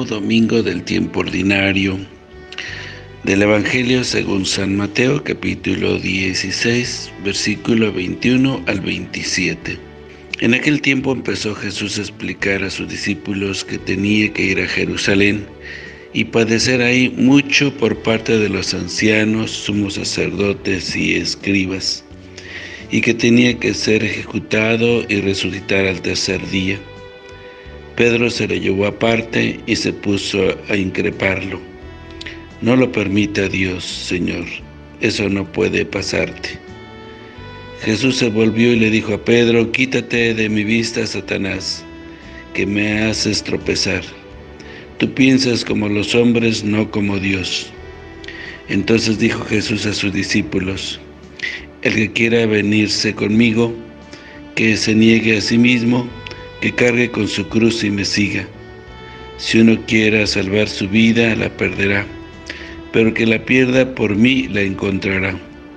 12º domingo del tiempo ordinario del Evangelio según San Mateo, capítulo 16, versículo 21 al 27. En aquel tiempo empezó Jesús a explicar a sus discípulos que tenía que ir a Jerusalén y padecer ahí mucho por parte de los ancianos, sumos sacerdotes y escribas, y que tenía que ser ejecutado y resucitar al tercer día. Pedro se le llevó aparte y se puso a increparlo. No lo permita Dios, Señor, eso no puede pasarte. Jesús se volvió y le dijo a Pedro: quítate de mi vista, Satanás, que me haces tropezar. Tú piensas como los hombres, no como Dios. Entonces dijo Jesús a sus discípulos: el que quiera venirse conmigo, que se niegue a sí mismo, que cargue con su cruz y me siga. Si uno quiera salvar su vida, la perderá, pero que la pierda por mí, la encontrará.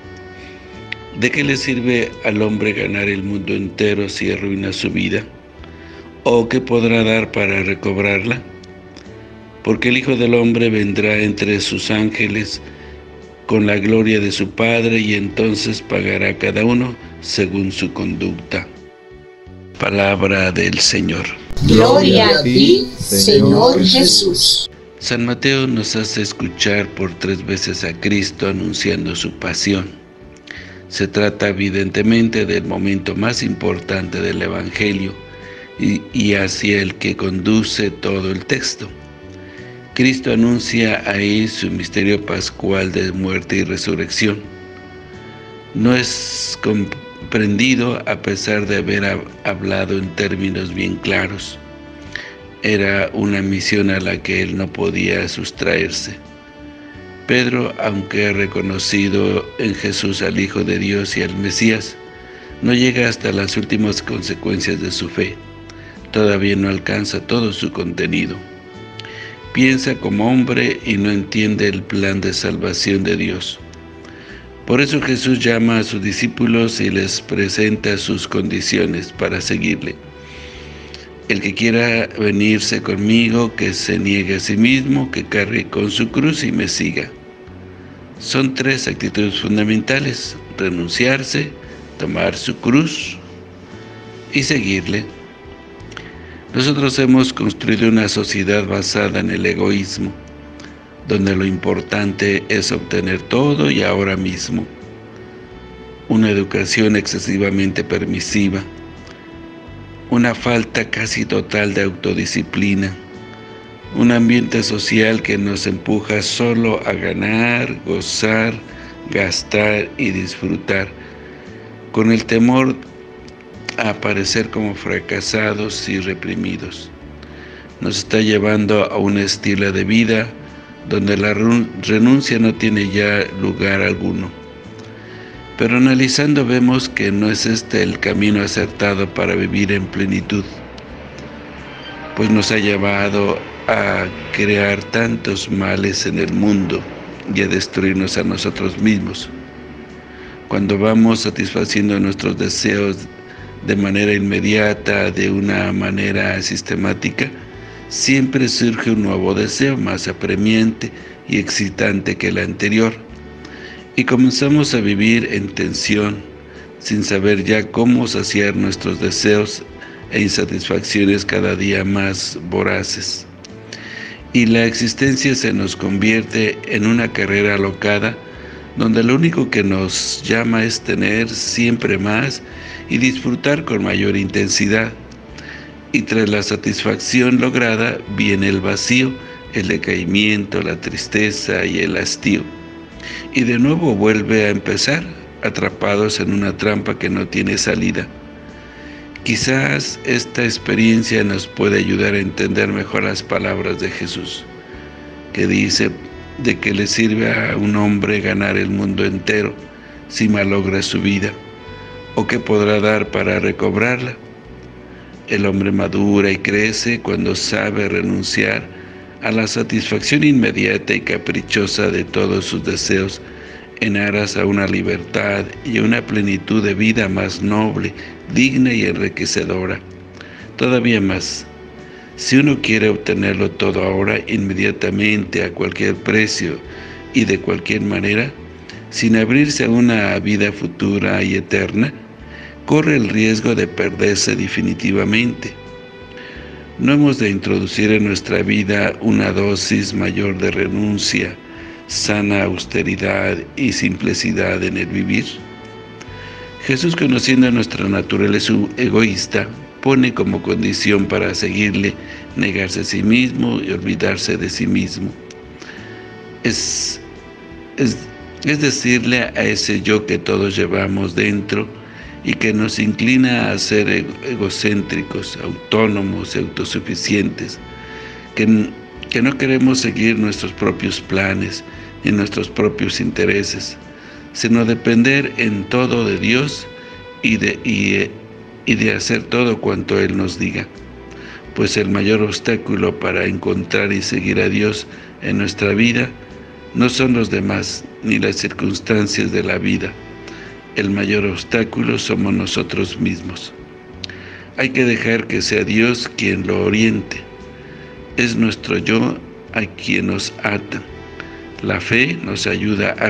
¿De qué le sirve al hombre ganar el mundo entero si arruina su vida? ¿O qué podrá dar para recobrarla? Porque el Hijo del Hombre vendrá entre sus ángeles con la gloria de su Padre, y entonces pagará a cada uno según su conducta. Palabra del Señor. Gloria a ti, Señor Jesús. San Mateo nos hace escuchar por 3 veces a Cristo anunciando su pasión. Se trata evidentemente del momento más importante del Evangelio y hacia el que conduce todo el texto. Cristo anuncia ahí su misterio pascual de muerte y resurrección. No es comprendido a pesar de haber hablado en términos bien claros. Era una misión a la que él no podía sustraerse. Pedro, aunque ha reconocido en Jesús al Hijo de Dios y al Mesías, no llega hasta las últimas consecuencias de su fe. Todavía no alcanza todo su contenido. Piensa como hombre y no entiende el plan de salvación de Dios. Por eso Jesús llama a sus discípulos y les presenta sus condiciones para seguirle. El que quiera venirse conmigo, que se niegue a sí mismo, que cargue con su cruz y me siga. Son 3 actitudes fundamentales: renunciarse, tomar su cruz y seguirle. Nosotros hemos construido una sociedad basada en el egoísmo, donde lo importante es obtener todo y ahora mismo. Una educación excesivamente permisiva, una falta casi total de autodisciplina, un ambiente social que nos empuja solo a ganar, gozar, gastar y disfrutar, con el temor a aparecer como fracasados y reprimidos. Nos está llevando a un estilo de vida donde la renuncia no tiene ya lugar alguno. Pero analizando vemos que no es este el camino acertado para vivir en plenitud, pues nos ha llevado a crear tantos males en el mundo y a destruirnos a nosotros mismos. Cuando vamos satisfaciendo nuestros deseos de manera inmediata, de una manera sistemática, siempre surge un nuevo deseo más apremiante y excitante que el anterior, y comenzamos a vivir en tensión, sin saber ya cómo saciar nuestros deseos e insatisfacciones cada día más voraces. Y la existencia se nos convierte en una carrera alocada, donde lo único que nos llama es tener siempre más y disfrutar con mayor intensidad. Y tras la satisfacción lograda viene el vacío, el decaimiento, la tristeza y el hastío. Y de nuevo vuelve a empezar, atrapados en una trampa que no tiene salida. Quizás esta experiencia nos puede ayudar a entender mejor las palabras de Jesús, que dice: ¿de qué le sirve a un hombre ganar el mundo entero si malogra su vida? ¿O qué podrá dar para recobrarla? El hombre madura y crece cuando sabe renunciar a la satisfacción inmediata y caprichosa de todos sus deseos en aras a una libertad y a una plenitud de vida más noble, digna y enriquecedora. Todavía más, Si uno quiere obtenerlo todo ahora, inmediatamente, a cualquier precio y de cualquier manera, sin abrirse a una vida futura y eterna, corre el riesgo de perderse definitivamente. ¿No hemos de introducir en nuestra vida una dosis mayor de renuncia, sana austeridad y simplicidad en el vivir? Jesús, conociendo nuestra naturaleza egoísta, pone como condición para seguirle negarse a sí mismo y olvidarse de sí mismo. Es decirle a ese yo que todos llevamos dentro y que nos inclina a ser egocéntricos, autónomos y autosuficientes, que no queremos seguir nuestros propios planes ni nuestros propios intereses, sino depender en todo de Dios y de hacer todo cuanto Él nos diga. Pues el mayor obstáculo para encontrar y seguir a Dios en nuestra vida no son los demás ni las circunstancias de la vida. El mayor obstáculo somos nosotros mismos. Hay que dejar que sea Dios quien lo oriente. Es nuestro yo a quien nos ata. La fe nos ayuda a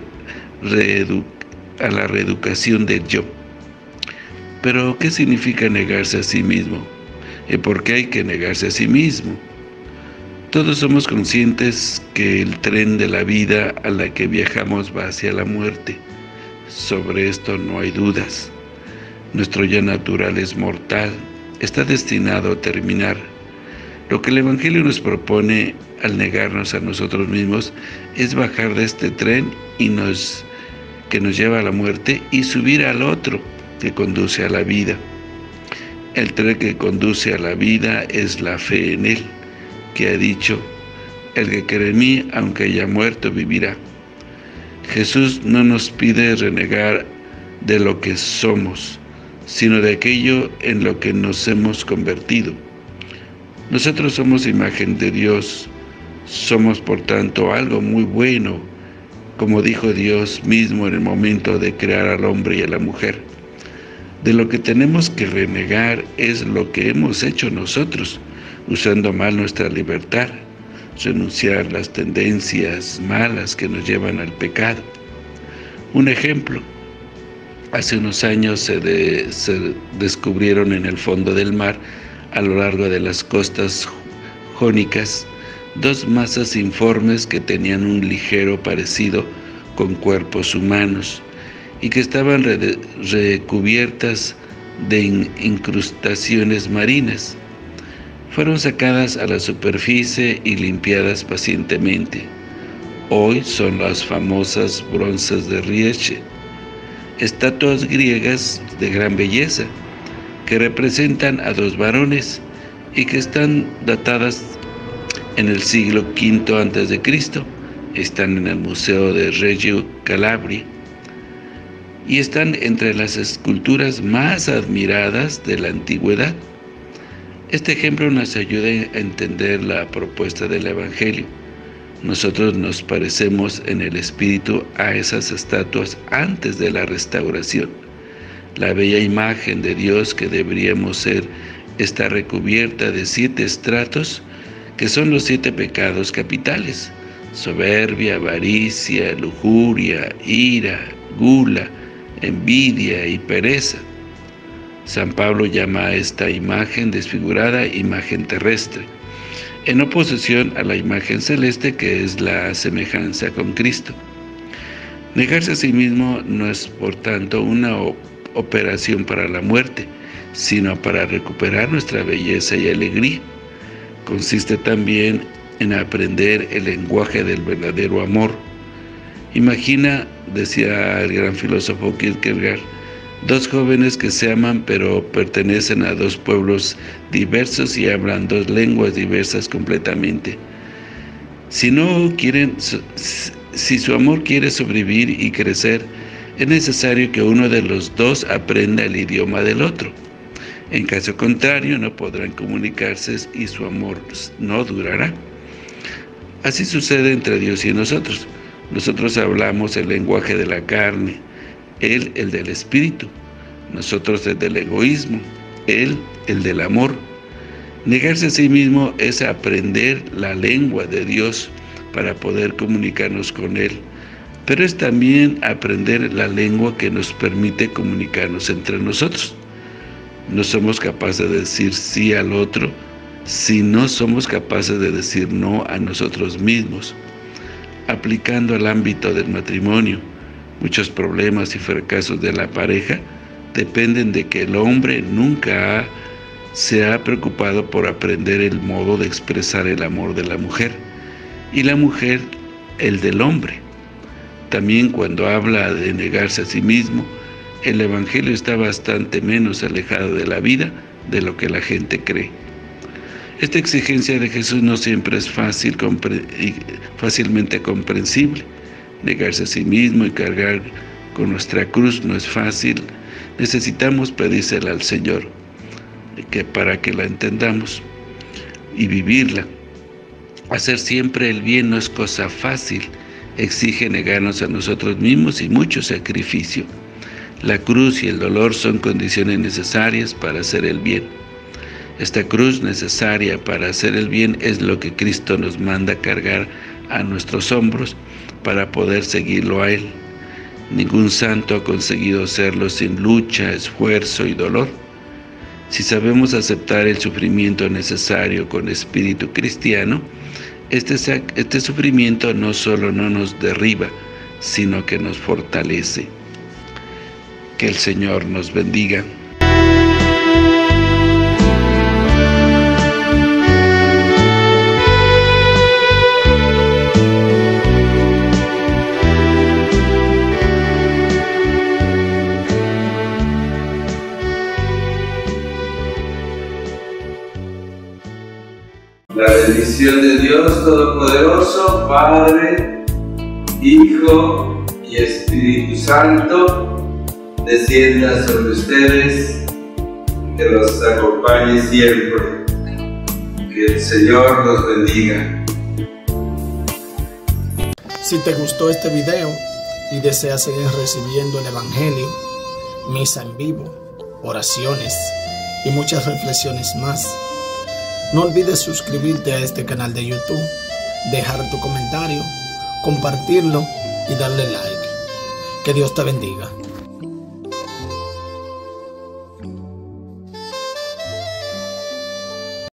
la reeducación del yo. Pero, ¿qué significa negarse a sí mismo? ¿Y por qué hay que negarse a sí mismo? Todos somos conscientes que el tren de la vida a la que viajamos va hacia la muerte. Sobre esto no hay dudas. Nuestro yo natural es mortal, está destinado a terminar. Lo que el Evangelio nos propone al negarnos a nosotros mismos es bajar de este tren que nos lleva a la muerte y subir al otro que conduce a la vida. El tren que conduce a la vida es la fe en Él, que ha dicho: el que cree en mí, aunque haya muerto, vivirá. Jesús no nos pide renegar de lo que somos, sino de aquello en lo que nos hemos convertido. Nosotros somos imagen de Dios, somos por tanto algo muy bueno, como dijo Dios mismo en el momento de crear al hombre y a la mujer. De lo que tenemos que renegar es lo que hemos hecho nosotros, usando mal nuestra libertad, renunciar las tendencias malas que nos llevan al pecado. Un ejemplo: hace unos años se descubrieron en el fondo del mar, a lo largo de las costas jónicas, dos masas informes que tenían un ligero parecido con cuerpos humanos y que estaban recubiertas de incrustaciones marinas. Fueron sacadas a la superficie y limpiadas pacientemente. Hoy son las famosas bronzas de Riesche, estatuas griegas de gran belleza, que representan a dos varones y que están datadas en el siglo V a.C. Están en el Museo de Reggio Calabria y están entre las esculturas más admiradas de la antigüedad. Este ejemplo nos ayuda a entender la propuesta del Evangelio. Nosotros nos parecemos en el espíritu a esas estatuas antes de la restauración. La bella imagen de Dios que deberíamos ser está recubierta de 7 estratos, que son los 7 pecados capitales: soberbia, avaricia, lujuria, ira, gula, envidia y pereza. San Pablo llama a esta imagen desfigurada imagen terrestre, en oposición a la imagen celeste, que es la semejanza con Cristo. Negarse a sí mismo no es, por tanto, una operación para la muerte, sino para recuperar nuestra belleza y alegría. Consiste también en aprender el lenguaje del verdadero amor. Imagina, decía el gran filósofo Kierkegaard, 2 jóvenes que se aman pero pertenecen a 2 pueblos diversos y hablan 2 lenguas diversas completamente. Si su amor quiere sobrevivir y crecer, es necesario que uno de los 2 aprenda el idioma del otro. En caso contrario, no podrán comunicarse y su amor no durará. Así sucede entre Dios y nosotros. Nosotros hablamos el lenguaje de la carne, Él el del espíritu, nosotros el del egoísmo, Él el del amor. Negarse a sí mismo es aprender la lengua de Dios para poder comunicarnos con Él, pero es también aprender la lengua que nos permite comunicarnos entre nosotros. No somos capaces de decir sí al otro si no somos capaces de decir no a nosotros mismos. Aplicando al ámbito del matrimonio, muchos problemas y fracasos de la pareja dependen de que el hombre nunca se ha preocupado por aprender el modo de expresar el amor de la mujer, y la mujer el del hombre. También cuando habla de negarse a sí mismo, el Evangelio está bastante menos alejado de la vida de lo que la gente cree. Esta exigencia de Jesús no siempre es fácilmente comprensible. Negarse a sí mismo y cargar con nuestra cruz no es fácil. Necesitamos pedírsela al Señor para que la entendamos y vivirla. Hacer siempre el bien no es cosa fácil. Exige negarnos a nosotros mismos y mucho sacrificio. La cruz y el dolor son condiciones necesarias para hacer el bien. Esta cruz necesaria para hacer el bien es lo que Cristo nos manda cargar a nuestros hombros para poder seguirlo a Él. Ningún santo ha conseguido hacerlo sin lucha, esfuerzo y dolor. Si sabemos aceptar el sufrimiento necesario con espíritu cristiano, este sufrimiento no solo no nos derriba, sino que nos fortalece. Que el Señor nos bendiga. La bendición de Dios Todopoderoso, Padre, Hijo y Espíritu Santo, descienda sobre ustedes, que los acompañe siempre. Que el Señor los bendiga. Si te gustó este video y deseas seguir recibiendo el Evangelio, misa en vivo, oraciones y muchas reflexiones más, no olvides suscribirte a este canal de YouTube, dejar tu comentario, compartirlo y darle like. Que Dios te bendiga.